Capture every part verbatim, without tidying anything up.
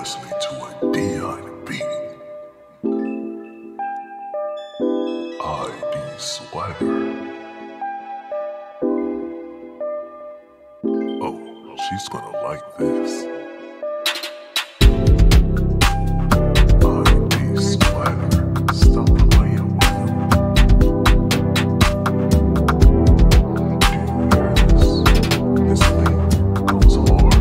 listening to a Dion beat. I D Swagger. Oh, she's gonna like this. I D Swagger. Stop playing with him. Do you hear this? This beat goes hard.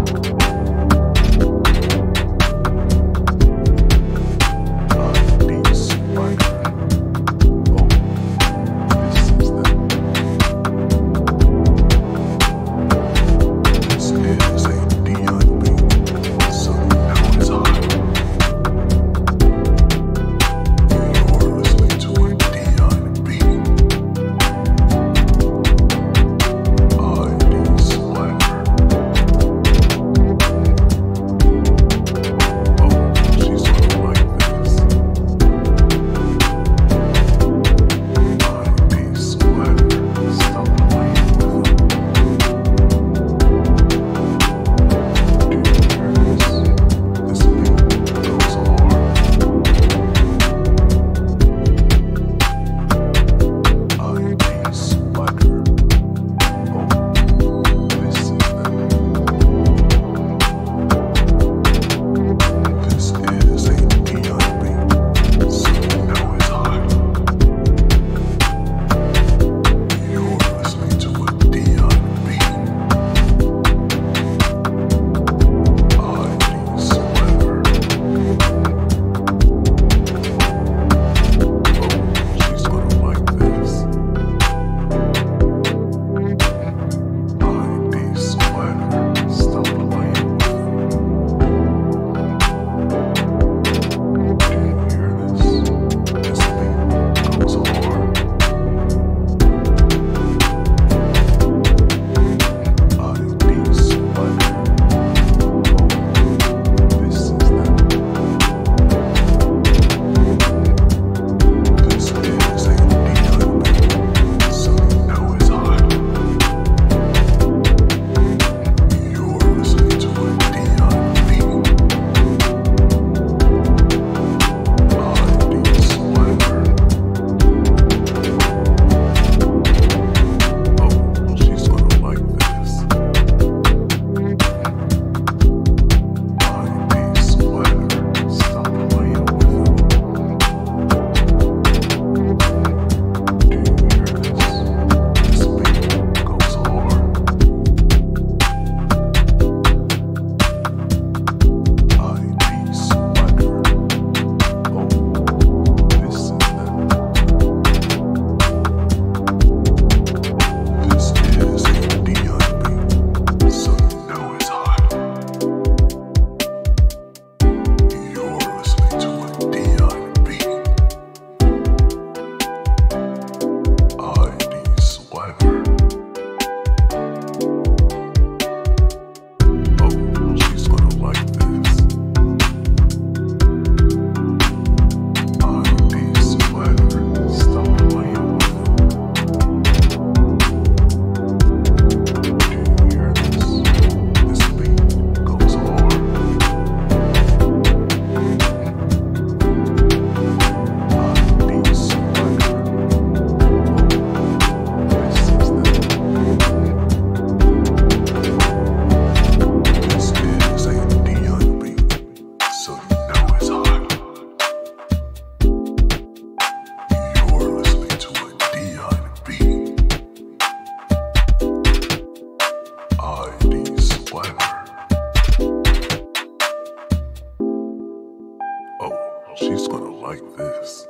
Oh, she's gonna like this.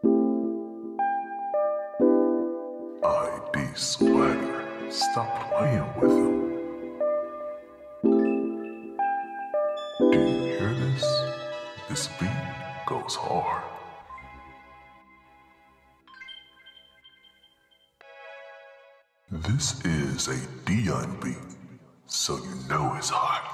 I D Swagger. Stop playing with him. Do you hear this? This beat goes hard. This is a Dion beat, so you know it's hot.